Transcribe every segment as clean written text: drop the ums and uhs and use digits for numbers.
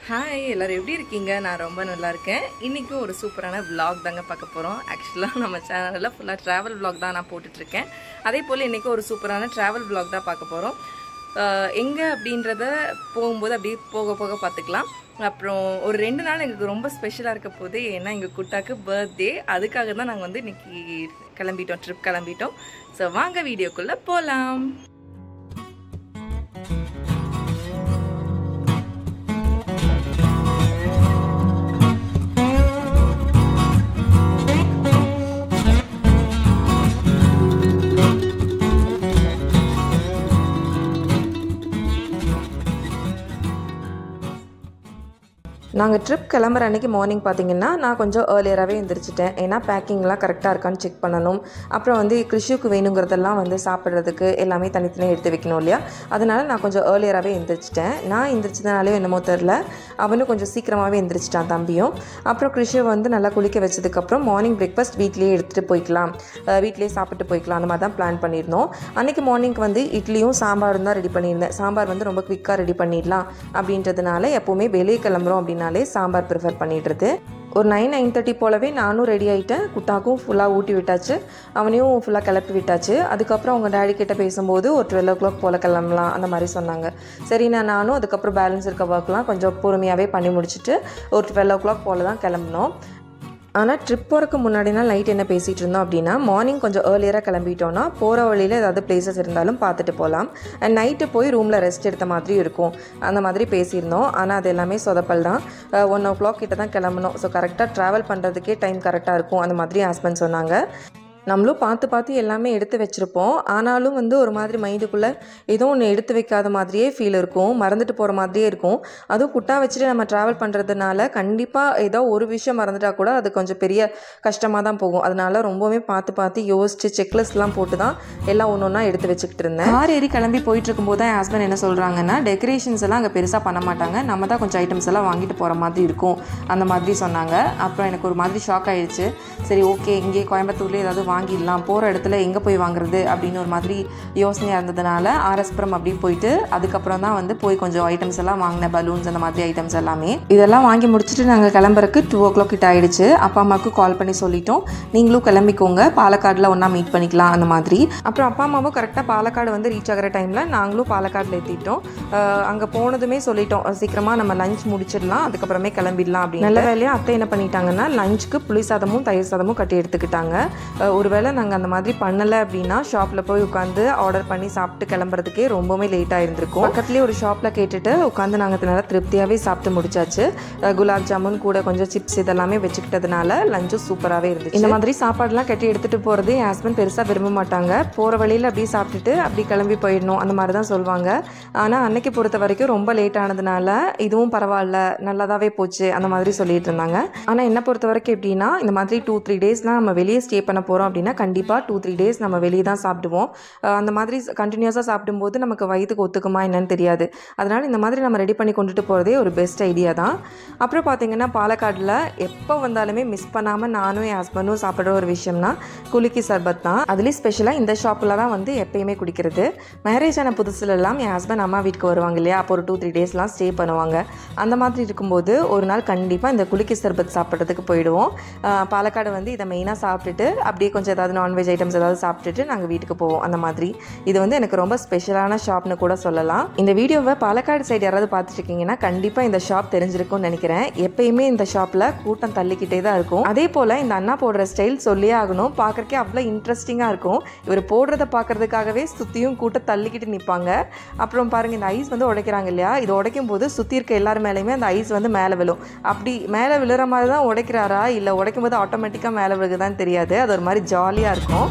Hi எல்லாரும் எப்படி இருக்கீங்க? நான் ரொம்ப நல்லா இருக்கேன். இன்றைக்கும் ஒரு சூப்பரான vlog தாங்க பார்க்க போகிறோம். ஆக்சுவலாக நம்ம சேனலில் ஃபுல்லாக ட்ராவல் vlog தான் நான் போட்டுட்ருக்கேன். அதே போல் இன்றைக்கும் ஒரு சூப்பரான ட்ராவல் vlog தான் பார்க்க போகிறோம். எங்கே அப்படின்றத போகும்போது அப்படியே போக போக பார்த்துக்கலாம். அப்புறம் ஒரு 2 நாள் எங்களுக்கு ரொம்ப ஸ்பெஷலாக இருக்க போது, ஏன்னா எங்கள் குட்டாக்கு பர்த்டே. அதுக்காக தான் நாங்கள் வந்து இன்றைக்கி ட்ரிப் கிளம்பிட்டோம். ஸோ வாங்க வீடியோக்குள்ளே போகலாம். நாங்கள் ட்ரிப் கிளம்புற அன்றைக்கி மார்னிங் பார்த்திங்கன்னா நான் கொஞ்சம் ஏர்லியராகவே எழுந்திரிச்சிட்டேன். ஏன்னா பேக்கிங்லாம் கரெக்டாக இருக்கான்னு செக் பண்ணணும். அப்புறம் வந்து கிருஷிக்கு வேணுங்கிறதெல்லாம் வந்து சாப்பிட்றதுக்கு எல்லாமே தனித்தனியாக எடுத்து வைக்கணும் இல்லையா. அதனால் நான் கொஞ்சம் ஏர்லியராகவே எழுந்திரிச்சிட்டேன். நான் எழுந்திரிச்சதுனாலே என்னமோ தெரில, அவனும் கொஞ்சம் சீக்கிரமாகவே எழுந்திரிச்சிட்டான் தம்பியும். அப்புறம் கிருஷியை வந்து நல்லா குளிக்க வச்சதுக்கப்புறம் மார்னிங் பிரேக்ஃபாஸ்ட் வீட்லேயே எடுத்துகிட்டு போய்க்கலாம், வீட்லேயே சாப்பிட்டு போய்க்கலாம், அந்த மாதிரி தான் பிளான் பண்ணியிருந்தோம். அன்றைக்கி மார்னிங்க்கு வந்து இட்லியும் சாம்பாரும் தான் ரெடி பண்ணியிருந்தேன். சாம்பார் வந்து ரொம்ப குவிக்காக ரெடி பண்ணிடலாம் அப்படின்றதுனால எப்போவுமே வெளியே கிளம்புறோம் அப்படின்னாலே சாம்பார் ப்ரிஃபர் பண்ணிடுறது. ஒரு 9-9:30 போலவே நானும் ரெடி ஆகிட்டேன். குட்டாக்கும் ஃபுல்லாக ஊட்டி விட்டாச்சு, அவனையும் ஃபுல்லாக கிளப்பி விட்டாச்சு. அதுக்கப்புறம் அவங்க டேடி கிட்ட பேசும்போது ஒரு 12 o'clock போல் கிளம்பலாம் அந்த மாதிரி சொன்னாங்க. சரி நானும் அதுக்கப்புறம் பேலன்ஸ் இருக்க ஒர்க்லாம் கொஞ்சம் பொறுமையாகவே பண்ணி முடிச்சுட்டு ஒரு 12 o'clock போல் தான் கிளம்பினோம். ஆனால் ட்ரிப் போகிறதுக்கு முன்னாடினா நைட் என்ன பேசிகிட்டு இருந்தோம் அப்படின்னா, மார்னிங் கொஞ்சம் ஏர்லியராக கிளம்பிட்டோன்னா போகிற வழியில் ஏதாவது பிளேசஸ் இருந்தாலும் பார்த்துட்டு போகலாம், அண்ட் நைட்டு போய் ரூமில் ரெஸ்ட் எடுத்த மாதிரி இருக்கும், அந்த மாதிரி பேசியிருந்தோம். ஆனால் அது எல்லாமே சொதப்பல் தான். 1 o'clock கிட்ட தான் கிளம்பணும். ஸோ கரெக்டாக ட்ராவல் பண்ணுறதுக்கே டைம் கரெக்டாக இருக்கும் அந்த மாதிரி ஹஸ்பண்ட் சொன்னாங்க. நம்மளும் பார்த்து எல்லாமே எடுத்து வச்சுருப்போம். ஆனாலும் வந்து ஒரு மாதிரி மைண்டுக்குள்ளே ஏதோ ஒன்று எடுத்து வைக்காத மாதிரியே ஃபீல் இருக்கும், மறந்துட்டு போகிற மாதிரியே இருக்கும். அதுவும் குட்டா வச்சுட்டு நம்ம ட்ராவல் பண்ணுறதுனால கண்டிப்பாக ஏதோ ஒரு விஷயம் மறந்துட்டா கூட அது கொஞ்சம் பெரிய கஷ்டமாக தான் போகும். அதனால ரொம்பவே பார்த்து யோசிச்சு செக்லிஸ்ட்லாம் போட்டு தான் எல்லாம் ஒன்று ஒன்றா எடுத்து வச்சுக்கிட்டு இருந்தேன். கார் ஏறி கிளம்பி போயிட்டு இருக்கும்போது தான் என் ஹஸ்பண்ட் என்ன சொல்கிறாங்கன்னா, டெக்கரேஷன்ஸ் எல்லாம் அங்கே பெருசாக பண்ண மாட்டாங்க, நம்ம தான் கொஞ்சம் ஐட்டம்ஸ் எல்லாம் வாங்கிட்டு போகிற மாதிரி இருக்கும் அந்த மாதிரி சொன்னாங்க. அப்புறம் எனக்கு ஒரு மாதிரி ஷாக் ஆகிடுச்சு. சரி ஓகே, இங்கே கோயம்புத்தூர்லேயே ஏதாவது வாங்கிடலாம், போகிற இடத்துல எங்கே போய் வாங்குறது அப்படின்னு ஒரு மாதிரி யோசனையாக இருந்ததுனால ஆர்எஸ்புரம் அப்படி போயிட்டு அதுக்கப்புறம் தான் வந்து போய் கொஞ்சம் ஐட்டம்ஸ் எல்லாம் வாங்கினேன், பலூன்ஸ் அந்த மாதிரி ஐட்டம்ஸ் எல்லாமே. இதெல்லாம் வாங்கி முடிச்சுட்டு நாங்கள் கிளம்புறதுக்கு 2 o'clock கிட்ட ஆகிடுச்சு. அப்பா அம்மாவுக்கு கால் பண்ணி சொல்லிட்டோம், நீங்களும் கிளம்பிக்கோங்க, பாலக்காடில் ஒன்றா மீட் பண்ணிக்கலாம் அந்த மாதிரி. அப்புறம் அப்பா அம்மாவும் கரெக்டாக பாலக்காடு வந்து ரீச் ஆகிற டைமில் நாங்களும் பாலக்காடில் ஏற்றிட்டோம். அங்கே போனதுமே சொல்லிட்டோம், சீக்கிரமாக நம்ம லஞ்ச் முடிச்சிடலாம், அதுக்கப்புறமே கிளம்பிடலாம் அப்படின்னு. நல்ல வேலையாக அத்தை என்ன பண்ணிட்டாங்கன்னா, லஞ்சுக்கு புளி சாதமும் தயிர் சாதமும் கட்டி எடுத்துக்கிட்டாங்க. ஒருவேளை நாங்கள் அந்த மாதிரி பண்ணலை அப்படின்னா ஷாப்பில் போய் உட்காந்து ஆர்டர் பண்ணி சாப்பிட்டு கிளம்புறதுக்கே ரொம்பவே லேட்டாக இருந்திருக்கும். பக்கத்துலேயே ஒரு ஷாப்பில் கேட்டுட்டு உட்காந்து நாங்கள் நல்லா திருப்தியாகவே சாப்பிட்டு முடிச்சாச்சு. குலாப் ஜாமுன் கூட கொஞ்சம் சிப்ஸ் இதெல்லாமே வச்சுக்கிட்டதுனால லஞ்சும் சூப்பராகவே இருந்துச்சு. இந்த மாதிரி சாப்பாடுலாம் கட்டி எடுத்துகிட்டு போகிறது என் ஹஸ்பண்ட் பெருசாக விரும்ப மாட்டாங்க. போகிற வழியில் அப்படியே சாப்பிட்டுட்டு அப்படி கிளம்பி போயிடணும் அந்த மாதிரி தான் சொல்லுவாங்க. ஆனால் அன்னைக்கு பொறுத்த வரைக்கும் ரொம்ப லேட் ஆனதுனால இதுவும் பரவாயில்ல, நல்லதாகவே போச்சு அந்த மாதிரி சொல்லிட்டு இருந்தாங்க. ஆனால் என்னை பொறுத்த வரைக்கும் எப்படின்னா, இந்த மாதிரி 2-3 டேஸ்லாம் நம்ம வெளியே ஸ்டே பண்ண போகிறோம் அப்படின்னா கண்டிப்பாக 2-3 டேஸ் நம்ம வெளியே தான் சாப்பிடுவோம். அந்த மாதிரி கண்டினியூஸாக சாப்பிடும்போது நமக்கு வயிற்றுக்கு ஒத்துக்குமா என்னன்னு தெரியாது. அதனால் இந்த மாதிரி நம்ம ரெடி பண்ணி கொண்டுட்டு போகிறதே ஒரு பெஸ்ட் ஐடியா தான். அப்புறம் பார்த்திங்கன்னா, பாலக்காடில் எப்போ வந்தாலுமே மிஸ் பண்ணாமல் நானும் என் ஹஸ்பண்டும் சாப்பிட்ற ஒரு விஷயம்னா குலுக்கி சர்பத் தான். அதுலேயும் ஸ்பெஷலாக இந்த ஷாப்பில் தான் வந்து எப்பயுமே குடிக்கிறது. மேரேஜ் ஆன புதுசுலலாம் என் ஹஸ்பண்ட் அம்மா வீட்டுக்கு வருவாங்க இல்லையா, அப்போ ஒரு 2-3 டேஸ்லாம் ஸ்டே பண்ணுவாங்க. அந்த மாதிரி இருக்கும்போது ஒரு நாள் கண்டிப்பாக இந்த குலுக்கி சர்பத் சாப்பிட்றதுக்கு போயிடுவோம். பாலக்காடு வந்து இதை மெயினாக சாப்பிட்டுட்டு அப்படியே கொஞ்சம் ஏதாவது நான்வெஜ் ஐட்டம்ஸ் ஏதாவது சாப்பிட்டுட்டு நாங்கள் வீட்டுக்கு போவோம் அந்த மாதிரி. இது வந்து எனக்கு ரொம்ப ஸ்பெஷலான ஷாப்னு கூட சொல்லலாம். இந்த வீடியோவை பாலக்காடு சைடு யாராவது பார்த்துட்டு இருக்கீங்கன்னா கண்டிப்பாக இந்த ஷாப் தெரிஞ்சிருக்கும்னு நினைக்கிறேன். எப்பயுமே இந்த ஷாப்பில் கூட்டம் தள்ளிக்கிட்டே தான் இருக்கும். அதே போல் இந்த அண்ணா போடுற ஸ்டைல் சொல்லியே ஆகணும், பார்க்குறக்கே அவ்வளோ இன்ட்ரெஸ்டிங்காக இருக்கும். இவர் போடுறத பார்க்குறதுக்காகவே சுற்றியும் கூட்டம் தள்ளிக்கிட்டு நிற்பாங்க. அப்புறம் பாருங்கள், இந்த ஐஸ் வந்து உடைக்கிறாங்க இல்லையா, இது உடைக்கும் போது சுற்றி இருக்க எல்லார் மேலேயுமே அந்த ஐஸ் வந்து மேலே விழும். அப்படி மேலே விழுற மாதிரி தான் உடைக்கிறாரா இல்லை உடைக்கும் போது ஆட்டோமேட்டிக்காக மேலே விழுகுதான்னு தெரியாது. அது ஒரு மாதிரி ஜாலியாக இருக்கும்.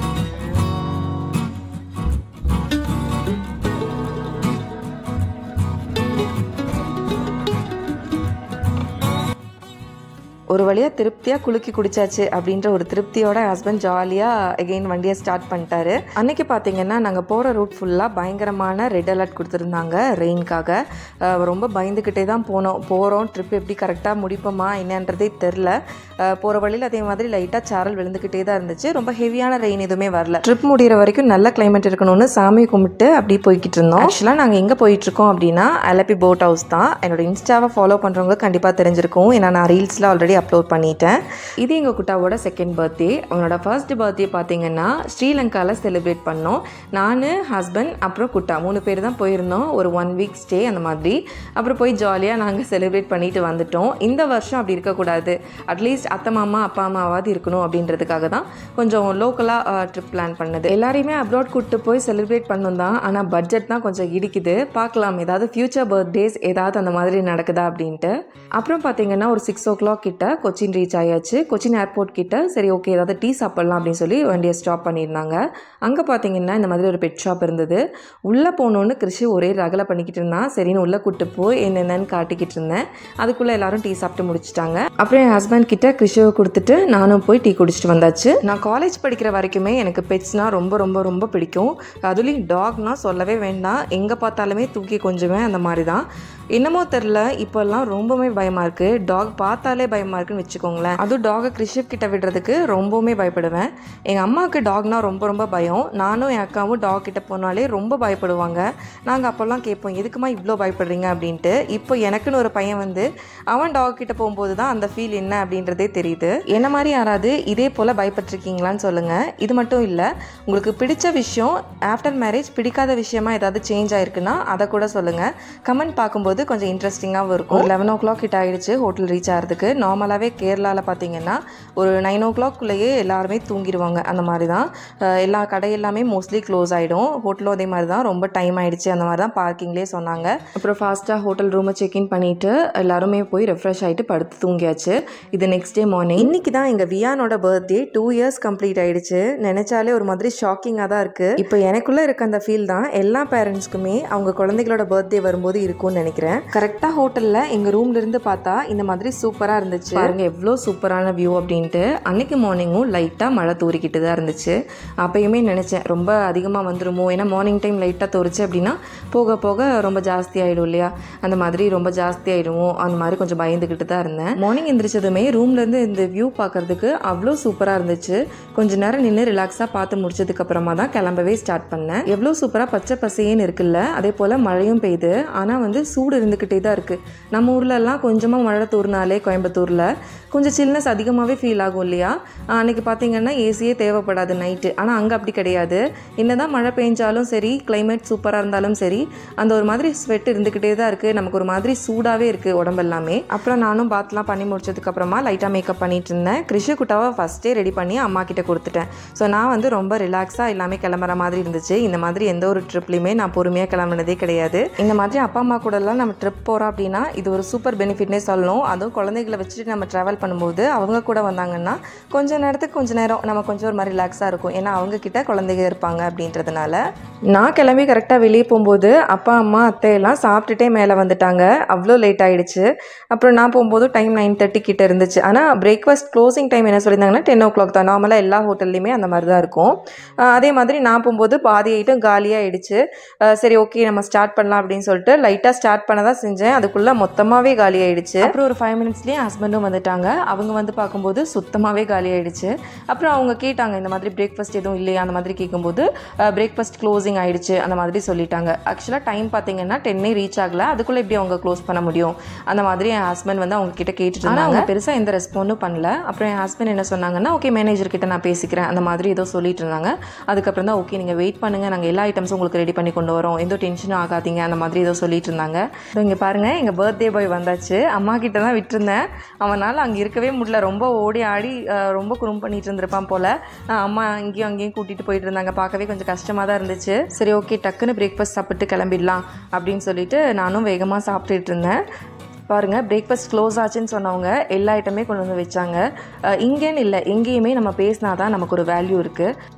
ஒரு வழியாக திருப்தியாக குலுக்கி குடிச்சாச்சு அப்படின்ற ஒரு திருப்தியோட ஹஸ்பண்ட் ஜாலியாக எகெயின் வண்டியை ஸ்டார்ட் பண்ணிட்டாரு. அன்றைக்கி பார்த்தீங்கன்னா நாங்கள் போகிற ரூட் ஃபுல்லாக பயங்கரமான ரெட் அலர்ட் கொடுத்துருந்தாங்க ரெயின்காக. ரொம்ப பயந்துக்கிட்டே தான் போகிறோம். ட்ரிப் எப்படி கரெக்டாக முடிப்போமா என்னன்றதே தெரில. போகிற வழியில் அதே மாதிரி லைட்டாக சாரல் விழுந்துக்கிட்டே தான் இருந்துச்சு. ரொம்ப ஹெவியான ரெயின் எதுவுமே வரல. ட்ரிப் முடிகிற வரைக்கும் நல்ல கிளைமேட் இருக்கணும்னு சாமி கும்பிட்டு அப்படி போய்கிட்டு இருந்தோம். ஆக்சுவலாக நாங்கள் எங்கே போயிட்டுருக்கோம் அப்படின்னா அலப்பி போட் ஹவுஸ் தான். என்னோட இன்ஸ்டாவை ஃபாலோ பண்ணுறவங்க கண்டிப்பாக தெரிஞ்சிருக்கும். ஏன்னா நான் ரீல்ஸில் ஆல்ரெடி அப்லோட் பண்ணிட்டேன். இது எங்கள் குட்டாவோட செகண்ட் பர்த்டே. அவனோட ஃபர்ஸ்ட் பர்த்டே பார்த்தீங்கன்னா ஸ்ரீலங்காவில் செலிப்ரேட் பண்ணோம். நான், ஹஸ்பண்ட் அப்புறம் குட்டா 3 பேர் தான் போயிருந்தோம். ஒரு 1 வீக் ஸ்டே அந்த மாதிரி. அப்புறம் போய் ஜாலியாக நாங்கள் செலிப்ரேட் பண்ணிட்டு வந்துட்டோம். இந்த வருஷம் அப்படி இருக்கக்கூடாது, அட்லீஸ்ட் அத்தை மாமா அப்பா அம்மாவாவது இருக்கணும் அப்படின்றதுக்காக தான் கொஞ்சம் லோக்கலாக ட்ரிப் பிளான் பண்ணது. எல்லாரையுமே அப்ராட் கூப்பிட்டு போய் செலிப்ரேட் பண்ணணும் தான். ஆனால் பட்ஜெட் தான் கொஞ்சம் இடிக்குது. பார்க்கலாம் ஏதாவது ஃபியூச்சர் பர்த்டேஸ் ஏதாவது அந்த மாதிரி நடக்குதா அப்படின்ட்டு. அப்புறம் பார்த்தீங்கன்னா ஒரு 6 o'clock கிட்ட கொச்சின் ரீச் ஆயாச்சு. கொச்சின் ஏர்போர்ட் கிட்ட சரி ஓகே ஏதாவது டீ சாப்பிட்லாம் அப்படின்னு சொல்லி வண்டியை ஸ்டாப் பண்ணியிருந்தாங்க. அங்கே பார்த்தீங்கன்னா இந்த மாதிரி ஒரு பெட் ஷாப் இருந்தது. உள்ளே போகணுன்னு கிருஷி ஒரே ரகலை பண்ணிக்கிட்டு இருந்தான். சரின்னு உள்ளே கூப்பிட்டு போய் என்னென்னு காட்டிக்கிட்டு இருந்தேன். அதுக்குள்ளே எல்லாரும் டீ சாப்பிட்டு முடிச்சிட்டாங்க. அப்புறம் என் ஹஸ்பண்ட் கிட்ட கிருஷியை கொடுத்துட்டு நானும் போய் டீ குடிச்சிட்டு வந்தாச்சு. நான் காலேஜ் படிக்கிற வரைக்குமே எனக்கு பெட்ஸ்னால் ரொம்ப ரொம்ப ரொம்ப பிடிக்கும். அதுலேயும் டாக்னால் சொல்லவே வேண்டாம். எங்கே பார்த்தாலுமே தூக்கி கொஞ்சுவேன். அந்த மாதிரி தான். என்னமோ தெரில இப்போல்லாம் ரொம்பவுமே பயமாக இருக்குது. டாக் பார்த்தாலே பயமாக இருக்குன்னு வச்சுக்கோங்களேன். அதுவும் டாகை கிருஷிப் கிட்ட விடுறதுக்கு ரொம்பவுமே பயப்படுவேன். எங்கள் அம்மாவுக்கு டாக்னால் ரொம்ப ரொம்ப பயம். நானும் என் அக்காவும் டாக் கிட்ட போனாலே ரொம்ப பயப்படுவாங்க. நாங்கள் அப்போல்லாம் கேட்போம் எதுக்குமா இவ்வளோ பயப்படுறீங்க அப்படின்ட்டு. இப்போ எனக்குன்னு ஒரு பையன் வந்து அவன் டாக் கிட்ட போகும்போது தான் அந்த ஃபீல் என்ன அப்படின்றதே தெரியுது. என்ன மாதிரி யாராவது இதே போல் பயப்பட்டிருக்கீங்களான்னு சொல்லுங்கள். இது மட்டும் இல்லை, உங்களுக்கு பிடிச்ச விஷயம் ஆஃப்டர் மேரேஜ் பிடிக்காத விஷயமா ஏதாவது சேஞ்ச் ஆயிருக்குன்னா அதை கூட சொல்லுங்கள். கமெண்ட் பார்க்கும்போது கொஞ்சம் இன்ட்ரெஸ்டிங்காகவும் இருக்கும். 11 o'clock கிட்ட ஆகிடுச்சு ஹோட்டல் ரீச் ஆகிறதுக்கு. நார்மலாகவே கேரளாவில் பார்த்தீங்கன்னா ஒரு 9 o'clockக்குள்ளேயே எல்லாருமே தூங்கிடுவாங்க. அந்த மாதிரி தான் எல்லா கடை எல்லாமே மோஸ்ட்லி க்ளோஸ் ஆகிடும். ஹோட்டலும் அதே மாதிரி தான் ரொம்ப டைம் ஆகிடுச்சு அந்த மாதிரி தான் பார்க்கிங்லேயே சொன்னாங்க. அப்புறம் ஃபாஸ்ட்டாக ஹோட்டல் ரூமை செக்இன் பண்ணிவிட்டு எல்லாருமே போய் ரெஃப்ரெஷ் ஆகிட்டு படுத்து தூங்கியாச்சு. இது நெக்ஸ்ட் டே மார்னிங். இன்றைக்கி தான் எங்கள் வியானோட பர்த்டே 2 years கம்ப்ளீட் ஆகிடுச்சு. நினச்சாலே ஒரு மாதிரி ஷாக்கிங்காக தான் இருக்குது. இப்போ எனக்குள்ளே இருக்க அந்த ஃபீல் தான் எல்லா பேரண்ட்ஸ்க்குமே அவங்க குழந்தைகளோட பர்த்டே வரும்போது இருக்கும்னு நினைக்கிறேன். கரெக்டாக ஹோட்டலில் எங்கள் ரூம்லேருந்து பார்த்தா இந்த மாதிரி சூப்பராக இருந்துச்சு. பாருங்க எவ்வளோ சூப்பரான வியூ அப்படின்ட்டு. அன்னைக்கு மார்னிங்கும் லைட்டாக மழை தூரிக்கிட்டு தான் இருந்துச்சு. அப்பயுமே நினச்சேன் ரொம்ப அதிகமாக வந்துடுமோ, ஏன்னா மார்னிங் டைம் லைட்டாக தோறிச்சு அப்படின்னா போக போக ரொம்ப ஜாஸ்தி ஆகிடும் இல்லையா, அந்த மாதிரி ரொம்ப ஜாஸ்தி ஆகிடுமோ அந்த மாதிரி கொஞ்சம் பயந்துக்கிட்டு தான் இருந்தேன். மார்னிங் எந்திரிச்சதுமே ரூம்லேருந்து இந்த வியூ பார்க்கறதுக்கு அவ்வளோ சூப்பராக இருந்துச்சு. கொஞ்ச நேரம் நின்று ரிலாக்ஸாக பார்த்து முடிச்சதுக்கு அப்புறமா தான் கிளம்பவே ஸ்டார்ட் பண்ணேன். எவ்வளோ சூப்பராக பச்சை பசேன்னு இருக்குல்ல. அதே போல் மழையும் பெய்யுது. ஆனால் வந்து சூடு இருந்துக்கிட்டே தான் இருக்குது. நம்ம ஊர்லலாம் கொஞ்சமாக மழை தூர்னாலே கோயம்புத்தூரில் கொஞ்சம் சில்னஸ் அதிகமாகவே ஃபீல் ஆகும் இல்லையா. அன்றைக்கி பார்த்தீங்கன்னா ஏசியே தேவைப்படாது நைட்டு. ஆனால் அங்கே அப்படி கிடையாது. என்ன தான் மழை பெஞ்சாலும் சரி, கிளைமேட் சூப்பராக இருந்தாலும் சரி, அந்த ஒரு மாதிரி ஸ்வெட் இருந்துக்கிட்டே தான் இருக்குது. நமக்கு ஒரு மாதிரி சூடாகவே இருக்குது உடம்பெல்லாமே. அப்புறம் நானும் பாத்லாம் பண்ணி முடிச்சதுக்கப்புறமா லைட்டாக மேக்கப் பண்ணிட்டு இருந்தேன். கிருஷி குட்டாவை ஃபஸ்ட்டே ரெடி பண்ணி அம்மா கிட்ட கொடுத்துட்டேன். ஸோ நான் வந்து ரொம்ப ரிலாக்ஸாக எல்லாமே கிளம்புற மாதிரி இருந்துச்சு. இந்த மாதிரி எந்த ஒரு ட்ரிப்லையுமே நான் பொறுமையாக கிளம்புனதே கிடையாது. இந்த மாதிரி அப்பா அம்மா கூடலாம் நம்ம ட்ரிப் போகிறோம் அப்படின்னா இது ஒரு சூப்பர் பெனிஃபிட்னே சொல்லணும். அதுவும் குழந்தைகளை வச்சுட்டு நம்ம ட்ராவல் பண்ணும்போது அவங்க கூட வந்தாங்கன்னா கொஞ்சம் நேரத்துக்கு கொஞ்சம் நேரம் நம்ம கொஞ்சம் ஒரு மாதிரி ரிலாக்ஸாக இருக்கும். ஏன்னா அவங்கக்கிட்ட குழந்தைங்க இருப்பாங்க அப்படின்றதுனால. நான் கிளம்பி கரெக்டாக வெளியே போகும்போது அப்பா அம்மா அத்தையெல்லாம் சாப்பிட்டுட்டே மேலே வந்துட்டாங்க. அவ்வளோ லேட் ஆகிடுச்சு. அப்புறம் நான் போகும்போது டைம் 9:30 கிட்ட இருந்துச்சு. ஆனால் பிரேக்ஃபாஸ்ட் க்ளோசிங் டைம் என்ன சொல்லியிருந்தாங்கன்னா 10 o'clock தான். நார்மலாக எல்லா ஹோட்டல்லையுமே அந்த மாதிரி தான் இருக்கும். அதே மாதிரி நான் போகும்போது பாதி ஐட்டம் காலியாகிடுச்சு. சரி ஓகே நம்ம ஸ்டார்ட் பண்ணலாம் அப்படின்னு சொல்லிட்டு லைட்டாக ஸ்டார்ட் பண்ண தான் செஞ்சேன். அதுக்குள்ளே மொத்தமாகவே காலி ஆகிடுச்சு. அப்புறம் ஒரு 5 minutesலேயே ஹஸ்பண்டும் வந்துட்டாங்க. அவங்க வந்து பார்க்கும்போது சுத்தமாகவே காலி ஆகிடுச்சு. அப்புறம் அவங்க கேட்டாங்க இந்த மாதிரி பிரேக்ஃபாஸ்ட் எதுவும் இல்லையா அந்த மாதிரி கேட்கும்போது பிரேக்ஃபாஸ்ட் க்ளோசிங் ஆகிடுச்சு அந்த மாதிரி சொல்லிட்டாங்க. ஆக்சுவலாக டைம் பார்த்தீங்கன்னா 10 ரீச் ஆகலை. அதுக்குள்ளே எப்படி அவங்க க்ளோஸ் பண்ண முடியும் அந்த மாதிரி என் ஹஸ்பண்ட் வந்து அவங்க கிட்ட கேட்டுட்டு இருந்தாங்க. பெருசாக எந்த ரெஸ்பாண்டும் பண்ணல. அப்புறம் என் ஹஸ்பண்ட் என்ன சொன்னாங்கன்னா ஓகே மேனேஜர் கிட்ட நான் பேசிக்கிறேன் அந்த மாதிரி ஏதோ சொல்லிட்டு இருந்தாங்க. அதுக்கப்புறம் தான் ஓகே நீங்கள் வெயிட் பண்ணுங்கள், நாங்கள் எல்லா ஐட்டம்ஸும் உங்களுக்கு ரெடி பண்ணி கொண்டு வரோம், எந்த டென்ஷனும் ஆகாதீங்க அந்த மாதிரி ஏதோ சொல்லிட்டு இருந்தாங்க. இங்கே பாருங்கள் எங்கள் பர்த்டே பாய் வந்தாச்சு. அம்மா கிட்ட தான் விட்டுருந்தேன். அவனால் அங்கே இருக்கவே முடியல. ரொம்ப ஓடி ஆடி ரொம்ப குறும் பண்ணிட்டு இருந்திருப்பான் போல். அம்மா இங்கேயும் அங்கேயும் கூட்டிகிட்டு போயிட்டு இருந்தாங்க. பார்க்கவே கொஞ்சம் கஷ்டமாக தான் இருந்துச்சு. சரி ஓகே டக்குன்னு பிரேக்ஃபாஸ்ட் சாப்பிட்டு கிளம்பிடலாம் அப்படின்னு சொல்லிட்டு நானும் வேகமாக சாப்பிட்டுட்டு இருந்தேன். பாருங்கள் பிரேக்ஃபாஸ்ட் க்ளோஸ் ஆச்சுன்னு சொன்னவங்க எல்லா ஐட்டமே கொண்டு வந்து வச்சாங்க. இங்கேன்னு இல்லை எங்கேயுமே நம்ம பேசினா தான் நமக்கு ஒரு வேல்யூ இருக்குது.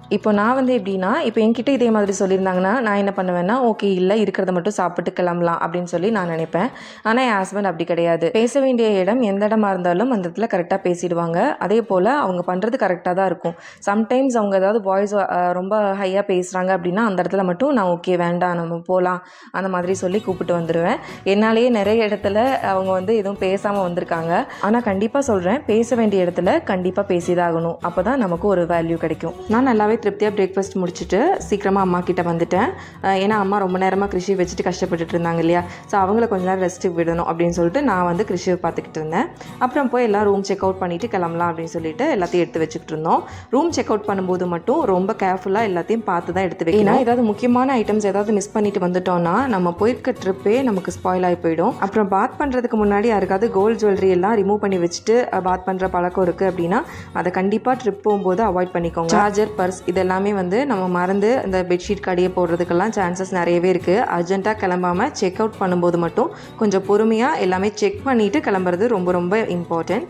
இப்போ நான் வந்து எப்படின்னா, இப்போ என்கிட்ட இதே மாதிரி சொல்லியிருந்தாங்கன்னா, நான் என்ன பண்ணுவேன்னா, ஓகே இல்லை இருக்கிறத மட்டும் சாப்பிட்டு கிளம்பலாம் அப்படின்னு சொல்லி நான் நினைப்பேன். ஆனால் என் ஹஸ்பண்ட் அப்படி கிடையாது. பேச வேண்டிய இடம் எந்த இடமா இருந்தாலும் அந்த இடத்துல கரெக்டாக பேசிடுவாங்க. அதே போல் அவங்க பண்ணுறது கரெக்டாக தான் இருக்கும். சம்டைம்ஸ் அவங்க ஏதாவது வாய்ஸ் ரொம்ப ஹையாக பேசுகிறாங்க அப்படின்னா அந்த இடத்துல மட்டும் நான் ஓகே வேண்டாம் நம்ம போகலாம் அந்த மாதிரி சொல்லி கூப்பிட்டு வந்துடுவேன். என்னாலேயே நிறைய இடத்துல அவங்க வந்து எதுவும் பேசாமல் வந்திருக்காங்க. ஆனால் கண்டிப்பாக சொல்கிறேன், பேச வேண்டிய இடத்துல கண்டிப்பாக பேசிதாகணும். அப்போ தான் நமக்கு ஒரு வேல்யூ கிடைக்கும். நான் நல்லாவே திருப்தியாக பிரேக்ஃபாஸ்ட் முடிச்சுட்டு சீக்கிரமாக அம்மா கிட்ட வந்துட்டேன். ஏன்னா அம்மா ரொம்ப நேரமாக கிருஷி வச்சுட்டு கஷ்டப்பட்டுட்டு இருந்தாங்க இல்லையா, ஸோ அவங்கள கொஞ்ச நேரம் ரெஸ்ட்டுக்கு விடணும் அப்படின்னு சொல்லிட்டு நான் வந்து கிருஷியை பார்த்துக்கிட்டு இருந்தேன். அப்புறம் போய் எல்லாம் ரூம் செக் அவுட் பண்ணிவிட்டு கிளம்பலாம் அப்படின்னு சொல்லிட்டு எல்லாத்தையும் எடுத்து வச்சுக்கிட்டு இருந்தோம். ரூம் செக் அவுட் பண்ணும்போது மட்டும் ரொம்ப கேர்ஃபுல்லாக எல்லாத்தையும் பார்த்து தான் எடுத்து வைக்கணும். ஏன்னா ஏதாவது முக்கியமான ஐட்டம்ஸ் ஏதாவது மிஸ் பண்ணிட்டு வந்துட்டோம்னா நம்ம போயிருக்க ட்ரிப்பே நமக்கு ஸ்பாயில் ஆகி போயிடும். அப்புறம் பாத் பண்ணுறதுக்கு முன்னாடி யாருக்காவது கோல்டு ஜுவல்லரி எல்லாம் ரிமூவ் பண்ணி வச்சுட்டு பாத் பண்ணுற பழக்கம் இருக்குது அப்படின்னா அதை கண்டிப்பாக ட்ரிப் போகும்போது அவாய்ட் பண்ணிக்கோங்க. சார்ஜர், பர்ஸ் இதெல்லாமே வந்து நம்ம மறந்து இந்த பெட்ஷீட் கடையை போடுறதுக்கெல்லாம் சான்சஸ் நிறையவே இருக்குது. அர்ஜென்ட்டாக கிளம்பாமல் செக் அவுட் பண்ணும்போது மட்டும் கொஞ்சம் பொறுமையாக எல்லாமே செக் பண்ணிவிட்டு கிளம்புறது ரொம்ப ரொம்ப இம்பார்ட்டன்ட்.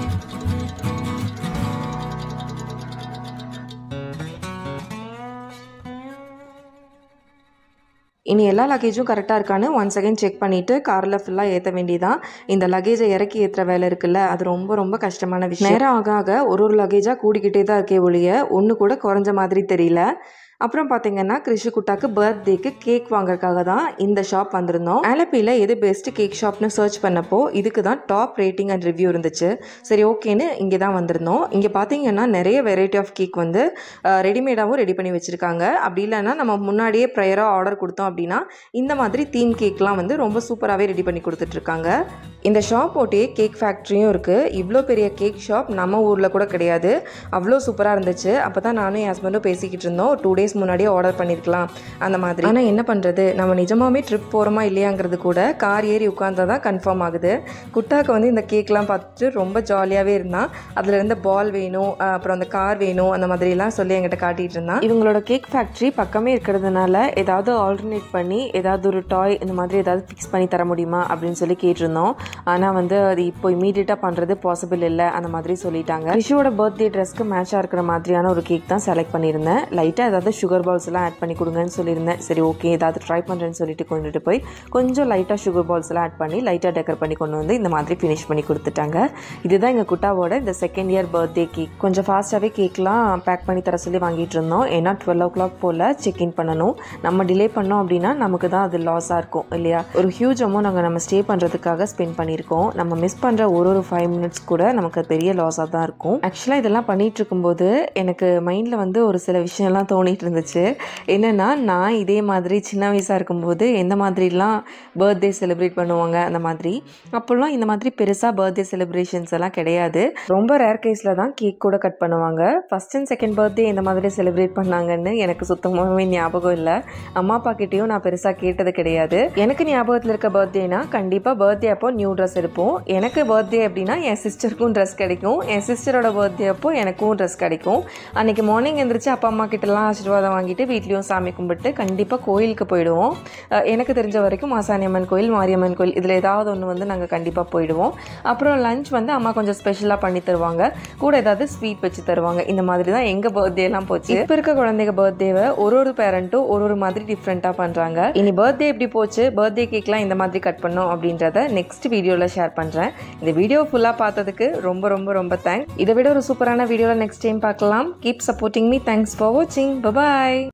இனி எல்லா லக்கேஜும் கரெக்டாக இருக்கான்னு ஒன்ஸ் அகைன் செக் பண்ணிவிட்டு காரில் ஃபுல்லாக ஏற்ற வேண்டியதான். இந்த லக்கேஜை இறக்கி ஏற்றுற வேலை இருக்குல்ல, அது ரொம்ப ரொம்ப கஷ்டமான விஷயம். நேரம் ஆக ஆக ஒரு லக்கேஜாக கூடிக்கிட்டே தான் இருக்கே ஒழிய ஒன்று கூட குறைஞ்ச மாதிரி தெரியல. அப்புறம் பார்த்தீங்கன்னா கிருஷி குட்டாக்கு பர்த்டேக்கு கேக் வாங்குறதுக்காக தான் இந்த ஷாப் வந்திருந்தோம். ஆலப்பியில் எது பெஸ்ட் கேக் ஷாப்னு சர்ச் பண்ணப்போ இதுக்கு தான் டாப் ரேட்டிங் அண்ட் ரிவ்யூ இருந்துச்சு. சரி ஓகேன்னு இங்கே தான் வந்திருந்தோம். இங்கே பார்த்தீங்கன்னா நிறைய வெரைட்டி ஆஃப் கேக் வந்து ரெடிமேடாகவும் ரெடி பண்ணி வச்சுருக்காங்க. அப்படி இல்லைன்னா நம்ம முன்னாடியே ப்ரையராக ஆர்டர் கொடுத்தோம் அப்படின்னா இந்த மாதிரி தீம் கேக்லாம் வந்து ரொம்ப சூப்பராகவே ரெடி பண்ணி கொடுத்துட்ருக்காங்க. இந்த ஷாப் ஓட்டே கேக் ஃபேக்ட்ரியும் இருக்குது. இவ்வளோ பெரிய கேக் ஷாப் நம்ம ஊரில் கூட கிடையாது. அவ்வளோ சூப்பராக இருந்துச்சு. அப்போ தான் நானும் என் ஹஸ்பண்டும் பேசிக்கிட்டு இருந்தோம், 2 days முன்னாடியே ஆர்டர் பண்ணியிருக்கலாம் அந்த மாதிரி. ஆனால் என்ன பண்ணுறது, நம்ம நிஜமாவே ட்ரிப் போகிறோமா இல்லையாங்கிறது கூட கார் ஏறி உட்காந்தா தான் கன்ஃபார்ம் ஆகுது. குட்டாக்கு வந்து இந்த கேக்லாம் பார்த்துட்டு ரொம்ப ஜாலியாகவே இருந்தான். அதில் இருந்த பால் வேணும், அப்புறம் அந்த கார் வேணும், அந்த மாதிரிலாம் சொல்லி என்கிட்ட காட்டிகிட்டு இருந்தான். இவங்களோட கேக் ஃபேக்ட்ரி பக்கமே இருக்கிறதுனால ஏதாவது ஆல்டர்னேட் பண்ணி ஏதாவது ஒரு டாய் இந்த மாதிரி ஏதாவது ஃபிக்ஸ் பண்ணி தர முடியுமா அப்படின்னு சொல்லி கேட்டிருந்தோம். ஆனால் வந்து அது இப்போ இமீடியட்டாக பண்ணுறது பாசிபிள் இல்லை அந்த மாதிரி சொல்லிட்டாங்க. கிருஷியோட பர்த்டே ட்ரெஸ்க்கு மேட்சாக இருக்கிற மாதிரியான ஒரு கேக் தான் செலக்ட் பண்ணியிருந்தேன். லைட்டாக ஏதாவது சுகர் பால்ஸ் எல்லாம் ஆட் பண்ணி கொடுங்கன்னு சொல்லியிருந்தேன். சரி ஓகே ஏதாவது ட்ரை பண்ணுறேன்னு சொல்லிட்டு கொண்டுட்டு போய் கொஞ்சம் லைட்டாக சுகர் பால்ஸ் எல்லாம் ஆட் பண்ணி லைட்டாக டெக்கர் பண்ணி கொண்டு வந்து இந்த மாதிரி ஃபினிஷ் பண்ணி கொடுத்துட்டாங்க. இதுதான் எங்கள் குட்டாவோட இந்த 2nd year பர்த்டே கேக். கொஞ்சம் ஃபாஸ்ட்டாகவே கேக்லாம் பேக் பண்ணி தர சொல்லி வாங்கிட்டு இருந்தோம். ஏன்னா 12 o'clock போல் செக்இன் பண்ணணும். நம்ம டிலே பண்ணோம் அப்படின்னா நமக்கு தான் அது லாஸாக இருக்கும் இல்லையா. ஒரு ஹியூஜ் அமௌண்ட் நாங்கள் நம்ம ஸ்டே பண்ணுறதுக்காக ஸ்பெண்ட் பண்ணியிருக்கோம். நம்ம மிஸ் பண்ணுற ஒரு 5 minutes கூட நமக்கு பெரிய லாஸாக தான் இருக்கும். ஆக்சுவலாக இதெல்லாம் பண்ணிகிட்டு இருக்கும்போது எனக்கு மைண்டில் வந்து ஒரு சில விஷயம்லாம் தோணிட்டு இருந்துச்சு. என்னென்னா நான் இதே மாதிரி சின்ன வயசாக இருக்கும்போது எந்த மாதிரிலாம் பர்த்டே செலிப்ரேட் பண்ணுவாங்க அந்த மாதிரி. அப்போல்லாம் இந்த மாதிரி பெருசாக பர்த்டே செலிப்ரேஷன்ஸ் எல்லாம் கிடையாது. ரொம்ப ரேர் கேஸில் தான் கேக் கூட கட் பண்ணுவாங்க. 1st and 2nd பர்த்டே இந்த மாதிரி செலிப்ரேட் பண்ணாங்கன்னு எனக்கு சுத்தமாகவே ஞாபகம் இல்லை. அம்மா அப்பா கிட்டேயும் நான் பெருசாக கேட்டது கிடையாது. எனக்கு ஞாபகத்தில் இருக்க பர்த்டேனா கண்டிப்பாக பர்த்டே அப்போ நியூ ட்ரெஸ் எடுப்போம். எனக்கு பர்த்டே அப்படின்னா என் சிஸ்டருக்கும் ட்ரெஸ் கிடைக்கும். என் சிஸ்டரோட பர்த்டே அப்போ எனக்கும் ட்ரெஸ் கிடைக்கும். அன்றைக்கி மார்னிங் எழுந்திரிச்சு அப்பா அம்மா கிட்டலாம் ஆசீர்வாதம் வாங்கிட்டு வீட்லேயும் சாமி கும்பிட்டு கண்டிப்பாக கோயிலுக்கு போயிடுவோம். எனக்கு தெரிஞ்ச வரைக்கும் மாசாணியம்மன் கோயில், மாரியம்மன் கோயில் இதில் ஏதாவது ஒன்று வந்து நாங்கள் கண்டிப்பாக போயிடுவோம். அப்புறம் லஞ்ச் வந்து அம்மா கொஞ்சம் ஸ்பெஷலாக பண்ணி தருவாங்க, கூட ஏதாவது ஸ்வீட் வச்சு தருவாங்க. இந்த மாதிரி தான் எங்கள் பர்த்டேலாம் போச்சு. இப்போ இருக்க குழந்தைங்க பர்த்டேவை ஒரு பேரண்ட்டும் ஒரு மாதிரி டிஃப்ரெண்ட்டாக பண்ணுறாங்க. இனி பர்த்டே எப்படி போச்சு, பர்த்டே கேக்லாம் இந்த மாதிரி கட் பண்ணோம் அப்படின்றத நெக்ஸ்ட் வீடியோவில் ஷேர் பண்ணுறேன். இந்த வீடியோ ஃபுல்லாக பார்த்ததுக்கு ரொம்ப ரொம்ப ரொம்ப தேங்க்ஸ். இதை விட ஒரு சூப்பரான வீடியோவில் நெக்ஸ்ட் டைம் பார்க்கலாம். Keep supporting me. Thanks for வாட்சிங். பை பாய்.